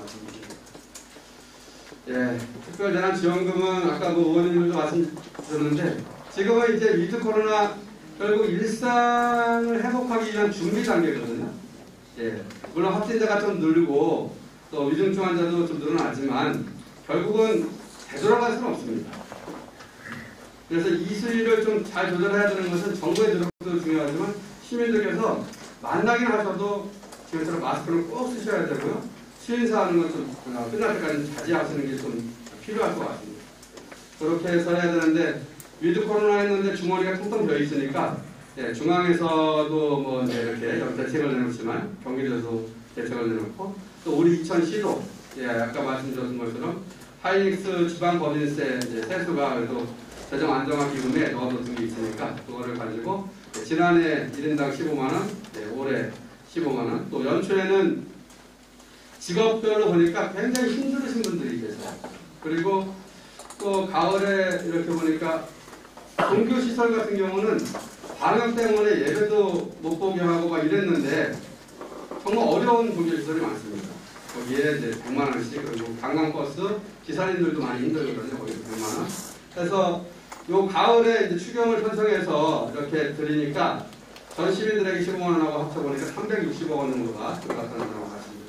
말씀드립니다. 특별재난지원금은 아까 뭐 의원님들도 말씀드렸는데 지금은 이제 위드 코로나 결국 일상을 회복하기 위한 준비 단계거든요. 물론 확진자가 좀 늘고 또 위중증 환자도 좀 늘어나지만 결국은 되돌아갈 수는 없습니다. 그래서 이 수위를 좀 잘 조절해야 되는 것은 정부의 노력도 중요하지만 시민들께서 만나긴 하셔도 지금처럼 마스크를 꼭 쓰셔야 되고요. 시인사하는 건 좀 끝날 때까지 자제하시는 게 좀 필요할 것 같습니다. 그렇게 해서 해야 되는데 위드 코로나 했는데 중원이가 텅텅 비어 있으니까 중앙에서도 뭐 이렇게 대책을 내놓지만 경기도에도 대책을 내놓고 또 우리 이천시도 아까 말씀드렸던 것처럼 하이닉스 지방법인세 세수가 그래도 재정 안정화 기금에 넣어둔 게 있으니까 그거를 가지고 지난해 1인당 15만원, 올해 15만원, 또 연초에는 직업별로 보니까 굉장히 힘들으신 분들이 계세요. 그리고 또 가을에 이렇게 보니까 종교시설 같은 경우는 방역 때문에 예배도 못 보게 하고 막 이랬는데 정말 어려운 종교시설이 많습니다. 거기에 이제 100만원씩, 그리고 관광버스 기사님들도 많이 힘들거든요. 거기서 100만원. 그래서 요 가을에 이제 추경을 편성해서 이렇게 드리니까 전 시민들에게 15만원하고 합쳐보니까 360억 원 정도가 들어갔다는 점을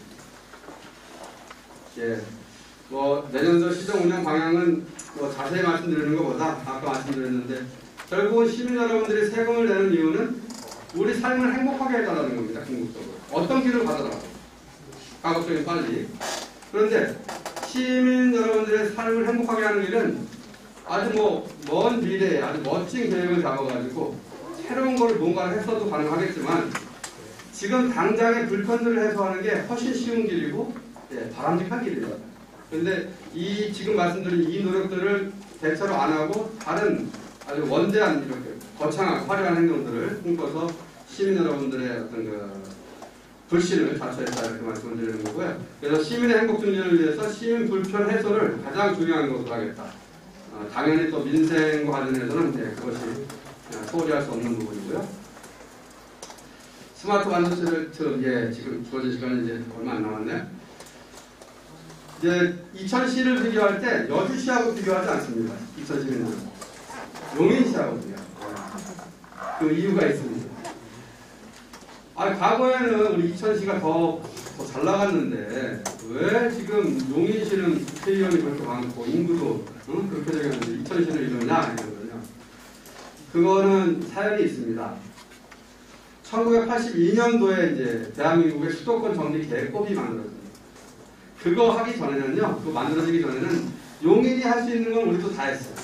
말씀드립니다. 뭐 내년도 시정 운영 방향은 뭐 자세히 말씀드리는 것보다 아까 말씀드렸는데 결국은 시민 여러분들이 세금을 내는 이유는 우리 삶을 행복하게 해달라는 겁니다. 궁극적으로 어떤 길을 가더라도 가급적이면 빨리. 그런데 시민 여러분들의 삶을 행복하게 하는 길은 아주 뭐 먼 미래에 아주 멋진 계획을 잡아가지고 새로운 걸 뭔가를 했어도 가능하겠지만 지금 당장의 불편들을 해소하는 게 훨씬 쉬운 길이고 바람직한 길입니다. 그런데 이 지금 말씀드린 이 노력들을 대체로 안 하고 다른 아주 원대한 이렇게 거창한 화려한 행동들을 꿈꿔서 시민 여러분들의 어떤 그 불신을 자초했다 이렇게 말씀을 드리는 거고요. 그래서 시민의 행복 증진을 위해서 시민 불편 해소를 가장 중요한 것으로 하겠다. 당연히 또 민생과 관련해서는 그것이 소홀히 할 수 없는 부분이고요. 스마트 반도체를 지금 주어진 시간이 이제 얼마 안 남았네요. 이제 이천시를 비교할 때 여주시하고 비교하지 않습니다. 이천시는 용인시하고 비교해요. 그 이유가 있습니다. 과거에는 우리 이천시가 더 더 잘 나갔는데 왜 지금 용인시는 국회의원이 그렇게 많고 인구도 그렇게 되겠는데 이천시는 이러냐 이러거든요. 그거는 사연이 있습니다. 1982년도에 이제 대한민국의 수도권 정비 계획법이 만들어집니다. 그거 하기 전에는요, 그거 만들어지기 전에는 용인이 할 수 있는 건 우리도 다 했어요.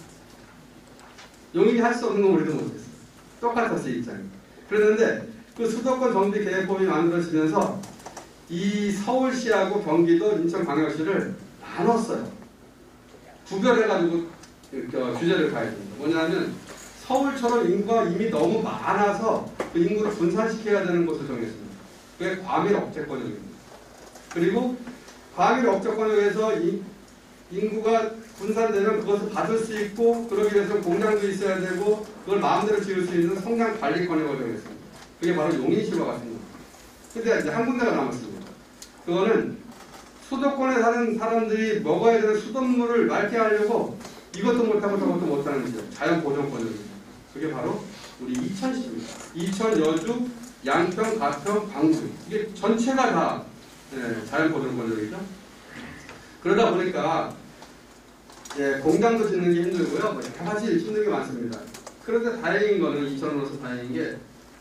용인이 할 수 없는 건 우리도 못했어요. 똑같았어요, 입장이. 그랬는데 그 수도권 정비 계획법이 만들어지면서 이 서울시하고 경기도, 인천광역시를 나눴어요. 구별해가지고 규제를 가야 됩니다. 뭐냐면 서울처럼 인구가 이미 너무 많아서 그 인구를 분산시켜야 되는 곳을 정했습니다. 그게 과밀 억제권역입니다. 그리고 과밀 억제권역에서 인구가 분산되면 그것을 받을 수 있고 그러기 위해서 공장도 있어야 되고 그걸 마음대로 지을 수 있는 성량 관리권역을 정했습니다. 그게 바로 용인시와 같습니다. 근데 이제 한 군데가 남았습니다. 그거는 수도권에 사는 사람들이 먹어야 되는 수돗물을 맑게 하려고 이것도 못하고 저것도 못하는 지역, 자연보존권역입니다. 그게 바로 우리 이천시입니다. 이천, 여주, 양평, 가평, 광주. 이게 전체가 다 자연보존권역이죠. 그러다 보니까 공장도 짓는 게 힘들고요. 여러 가지 힘든 게 많습니다. 그런데 다행인 거는 이천으로서 다행인 게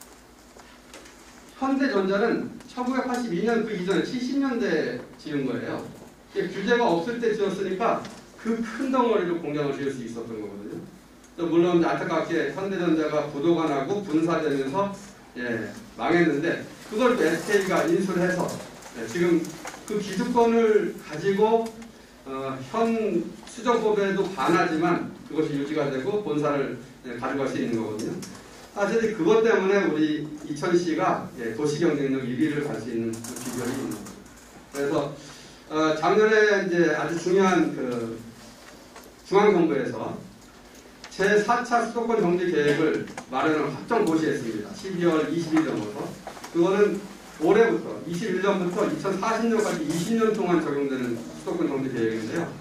현대전자는 1982년 그 이전에 70년대에 지은 거예요. 규제가 없을 때 지었으니까 그 큰 덩어리로 공장을 지을 수 있었던 거거든요. 또 물론 안타깝게 현대전자가 부도가 나고 분사되면서 망했는데 그걸 또 SK가 인수를 해서 지금 그 기득권을 가지고 현 수정법에도 반하지만 그것이 유지가 되고 본사를 가져갈 수 있는 거거든요. 사실 그것 때문에 우리 이천시가 도시경쟁력 1위를 갈 수 있는 그 비결이 있는 거예요. 그래서 작년에 이제 아주 중요한 그 중앙정부에서 제4차 수도권 정비 계획을 마련을 확정 고시했습니다. 12월 20일 넘어서 그거는 올해부터 21년부터 2040년까지 20년 동안 적용되는 수도권 정비 계획인데요.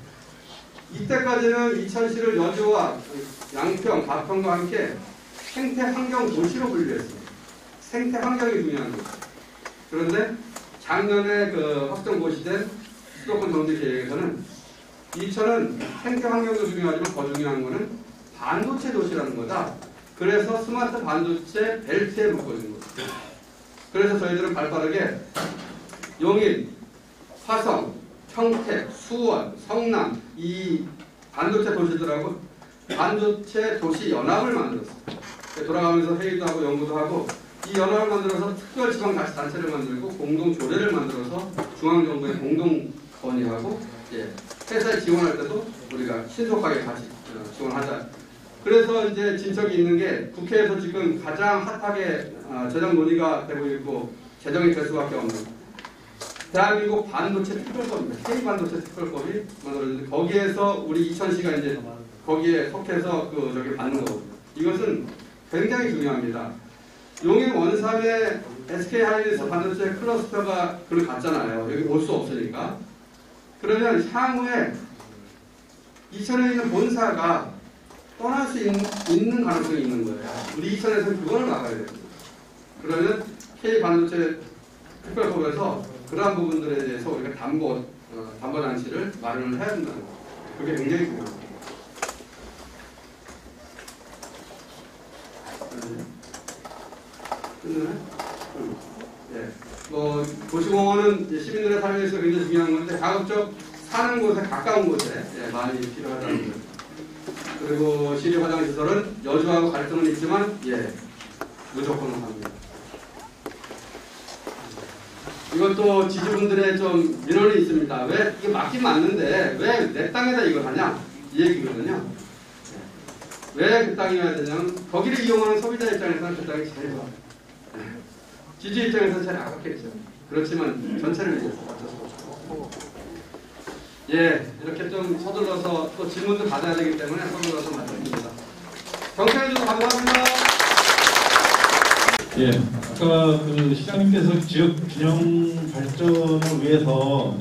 이때까지는 이천시를 여주와 양평, 가평과 함께 생태 환경 도시로 분류했습니다. 생태 환경이 중요한 거죠. 그런데 작년에 그 확정 고시된 수도권 정비 계획에서는 이천은 생태 환경도 중요하지만 더 중요한 거는 반도체 도시라는 거다. 그래서 스마트 반도체 벨트에 묶어준 거죠. 그래서 저희들은 발빠르게 용인, 화성, 평택, 수원, 성남 이 반도체 도시들하고 반도체 도시 연합을 만들었어요. 돌아가면서 회의도 하고 연구도 하고 이 연합을 만들어서 특별지방자치단체를 만들고 공동조례를 만들어서 중앙정부에 공동 건의하고 회사에 지원할 때도 우리가 신속하게 같이 지원하자. 그래서 이제 진척이 있는 게 국회에서 지금 가장 핫하게 재정 논의가 되고 있고 제정이 될 수밖에 없는 대한민국 반도체 특별법입니다. K반도체 특별법이 만들어졌는데 거기에서 우리 이천시가 이제 거기에 속해서 저기 받는 거거든요. 이것은 굉장히 중요합니다. 용인 원삼에 SK하이닉스 반도체 클러스터가 그걸 갔잖아요. 여기 올 수 없으니까. 그러면 향후에 이천에 있는 본사가 떠날 수 있는 가능성이 있는 거예요. 우리 이천에서는 그걸 막아야 됩니다. 그러면 K반도체 특별법에서 그러한 부분들에 대해서 우리가 담보장치를 마련을 해야 된다는 거예요. 그게 굉장히 중요합니다. 도시공원은 시민들의 삶에서 굉장히 중요한 건데 가급적 사는 곳에 가까운 곳에 많이 필요하다는 거죠. 그리고 시립 화장시설은 여주하고 갈등은 있지만 무조건 합니다. 이것도 지주분들의 좀 민원이 있습니다. 왜 이게 맞긴 맞는데 왜 내 땅에다 이걸 하냐 이 얘기거든요. 왜 그 땅이어야 되냐면 거기를 이용하는 소비자 입장에서는 그 땅이 제일 좋아요. 지주 입장에서는 제일 아깝겠죠. 그렇지만 전체를 위해서 어쩔 수 없고 이렇게 좀 서둘러서 또 질문도 받아야 되기 때문에 서둘러서 말씀드립니다. 경청해주셔서 감사합니다. 아까 그 시장님께서 지역 균형 발전을 위해서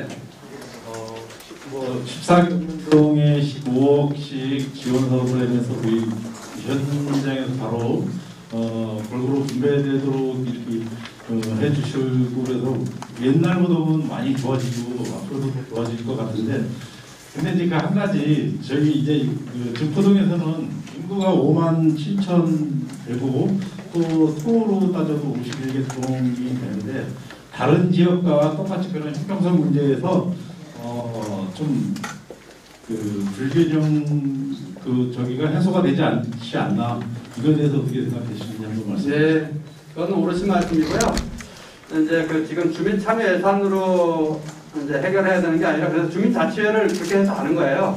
14경동에 15억씩 지원 사업을 하면서 우리 현장에서 바로 골고루 분배되도록 이렇게 해주시고 그래서 옛날보다는 많이 좋아지고 앞으로도 좋아질 것 같은데, 근데 이제 그 한 가지 저희 이제 그 증포동에서는 인구가 5만 7천 되고 또 소로 따져도 51개 동이 되는데, 다른 지역과 똑같이 그런 형평성 문제에서 좀 그 불균형 저기가 해소가 되지 않지 않나, 이거에 대해서 어떻게 생각하시는지 한번 말씀해 주세요. 네, 그건 옳으신 말씀이고요. 이제 그 지금 주민 참여 예산으로 이제 해결해야 되는 게 아니라, 그래서 주민자치회를 그렇게 해서 하는 거예요.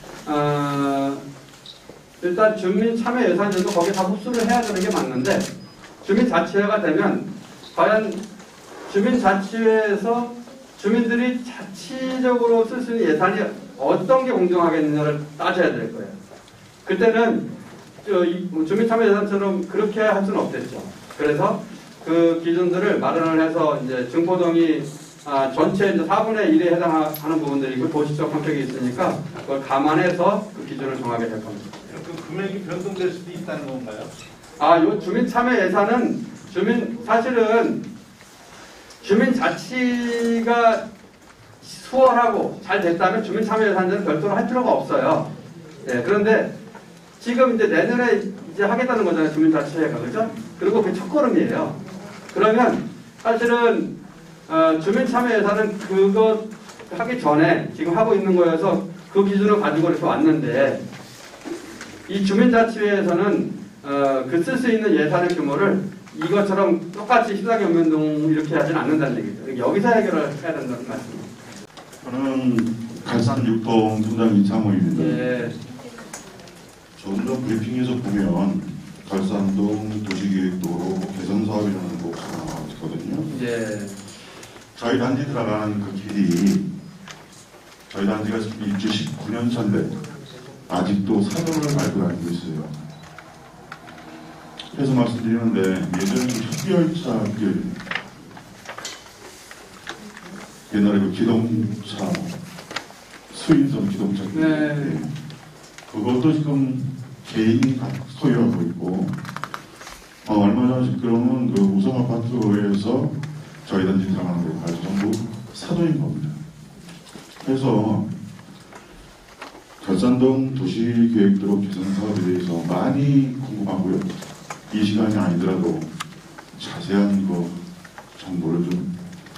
일단 주민 참여 예산도 거기에 다 흡수를 해야 되는 게 맞는데, 주민자치회가 되면 과연 주민자치회에서 주민들이 자치적으로 쓸 수 있는 예산이 어떤 게 공정하겠느냐를 따져야 될 거예요. 그때는 주민참여 예산처럼 그렇게 할 수는 없겠죠. 그래서 그 기준들을 마련을 해서 이제 증포동이 전체 이제 4분의 1에 해당하는 부분들이고 도시적 성격이 있으니까 그걸 감안해서 그 기준을 정하게 될 겁니다. 그 금액이 변동될 수도 있다는 건가요? 요 주민참여 예산은 사실은 주민자치가 수월하고 잘 됐다면 주민참여예산제는 별도로 할 필요가 없어요. 예, 그런데 지금 이제 내년에 이제 하겠다는 거잖아요, 주민자치회가. 그죠? 그리고 그게 첫걸음이에요. 그러면 사실은 주민참여예산은 그거 하기 전에 지금 하고 있는 거여서 그 기준을 가지고 이렇게 왔는데, 이 주민자치회에서는 그 쓸 수 있는 예산의 규모를 이것처럼 똑같이 14개 읍면동 이렇게 하진 않는다는 얘기죠. 여기서 해결을 해야 된다는 말씀입니다. 저는 갈산 6동 분당 이창호입니다. 예. 조금 전 브리핑에서 보면 갈산동 도시계획도로 개선 사업이라는 목표가 나와 있거든요. 예. 저희 단지 들어가는 그 길이 저희 단지가 입주 19년 차인데 아직도 사도를 밟고 다니고 있어요. 그래서 말씀드리는데, 예전에 협열차 길, 옛날에 그 기동차, 수인선 기동차 길, 네. 그것도 지금 개인이 다 소유하고 있고, 얼마 전에 그러면 그 우성아파트에서 저희 단지 들어가는 데까지 전부 사도인 겁니다. 그래서 갈산동 도시계획도로 개선 사업에 대해서 많이 궁금하고요. 이 시간이 아니더라도 자세한 정보를 좀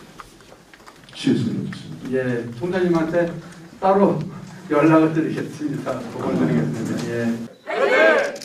취했으면 좋겠습니다. 예. 총장님한테 따로 연락을 드리겠습니다. 보고드리겠습니다. 예.